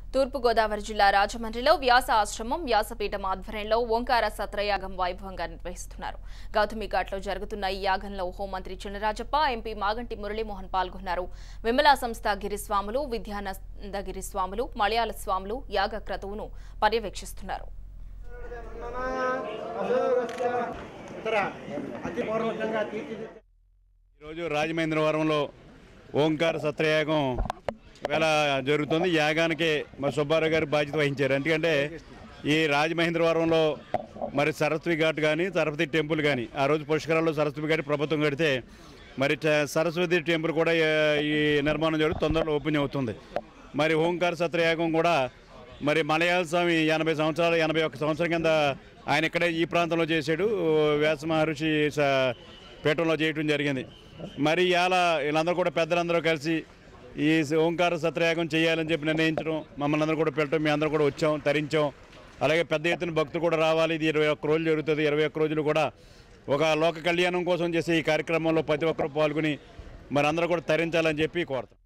తూర్పు గోదావరి జిల్లా రాజమండ్రిలో వ్యాస ఆశ్రమం వ్యాసపీఠం ఆధ్వర్యంలో ఓంకార సత్రయాగం వైభవంగా నిర్వహిస్తున్నారు. గౌతమి ఘాట్లో జరుగుతున్న ఈ యాగంలో హోంమంత్రి చినరాజప్ప, ఎంపీ మాగంటి మురళీమోహన్ పాల్గొన్నారు. విమలా సంస్థ గిరిస్వాములు, విద్యానంద గిరిస్వాములు, మలయాళ స్వాములు యాగ క్రతువును పర్యవేక్షిస్తున్నారు. ఈరోజు రాజమహేంద్రవరంలో ఓంకార సత్రయాగం వేళ జరుగుతుంది. యాగానికి మా సుబ్బారావు గారు బాధ్యత వహించారు. ఎందుకంటే ఈ రాజమహేంద్రవరంలో మరి సరస్వతి ఘాట్ కానీ సరస్వతి టెంపుల్ కానీ ఆ రోజు పుష్కరాల్లో సరస్వతి ఘాట్ ప్రభుత్వం కడితే మరి సరస్వతి టెంపుల్ కూడా ఈ నిర్మాణం జరుగుతుంది, తొందరలో ఓపెన్ అవుతుంది. మరి ఓంకార సత్రయాగం కూడా మరి మలయాళ స్వామి 81 సంవత్సరం కింద ఆయన ఇక్కడే ఈ ప్రాంతంలో చేశాడు. వ్యాస మహర్షి పీఠంలో చేయడం జరిగింది. మరి వీళ్ళందరూ కూడా పెద్దలందరూ కలిసి ఈ ఓంకార సత్రయాగం చేయాలని చెప్పి నిర్ణయించడం, మమ్మల్ని అందరూ కూడా పెట్టడం, మేము అందరూ కూడా వచ్చాం, తరించాం. అలాగే పెద్ద ఎత్తున భక్తులు కూడా రావాలి. ఇది 21 రోజులు జరుగుతుంది. 21 రోజులు కూడా ఒక లోక కళ్యాణం కోసం చేసే ఈ కార్యక్రమంలో ప్రతి ఒక్కరూ పాల్గొని మరి అందరూ కూడా తరించాలని చెప్పి కోరుతాం.